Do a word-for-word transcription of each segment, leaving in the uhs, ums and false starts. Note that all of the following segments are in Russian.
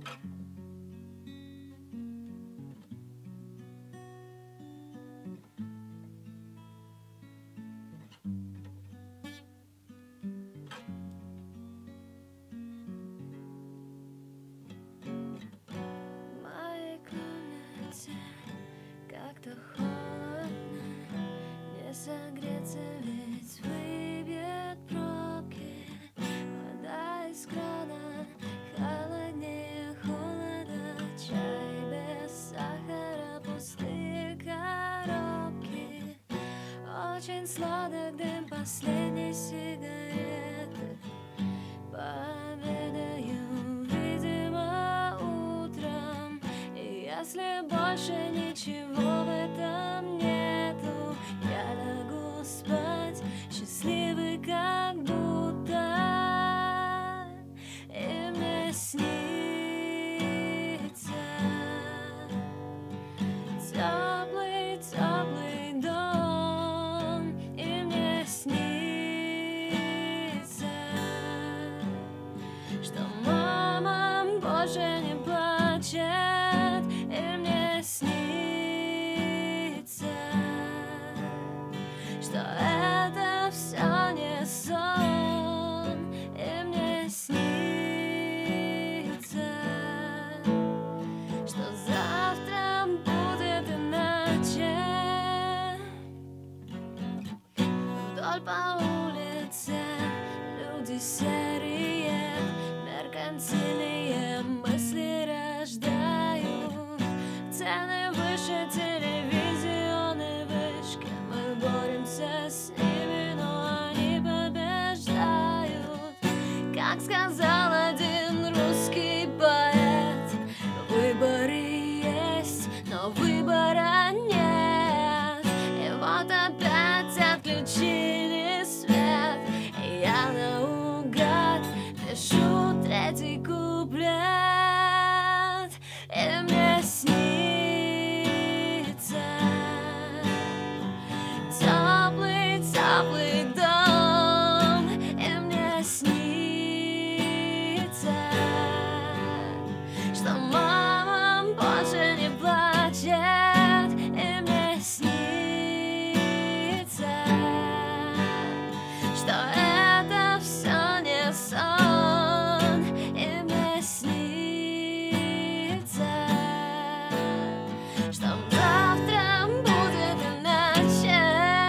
Как-то холодно, не согреться, ведь выбьет пробки. Вода из крана холоднее холода, чай без сахара, пустые коробки. Очень сладок дым последней сигареты. Пообедаю, видимо, утром. И если больше ничего в этом нету, я лягу спать, счастливый как будто. И мне снится теплый, теплый дом. И мне снится, что мама больше не плачет. И мне снится, что это все не сон. И мне снится, что завтра будет иначе. Вдоль по улице люди серые, меркантильные мысли рождают. Цены выше телевизионной вышки, мы боремся с ними, но они побеждают. Как сказал один русский поэт, выборы есть, но выбора нет. И вот опять отключили свет, и я наугад пишу третий куплет. И мне снится теплый, теплый дом. И мне снится, что мама больше не плачет. И мне снится, что это все не сон. И мне снится, что завтра будет иначе.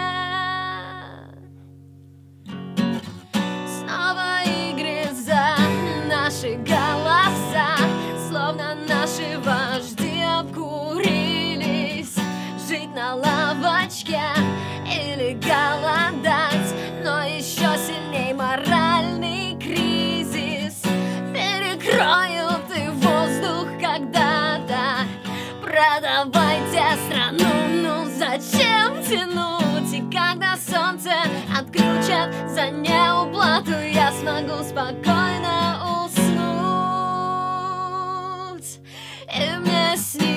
Снова игры за наши голоса, словно наши вожди обкурились. Жить на лавочке или голодать, но еще сильней моральный кризис. Перекроют и воздух когда-то. Продавайте страну, ну зачем тянуть? И когда солнце отключат за неуплату, я смогу спокойно уснуть. И мне снится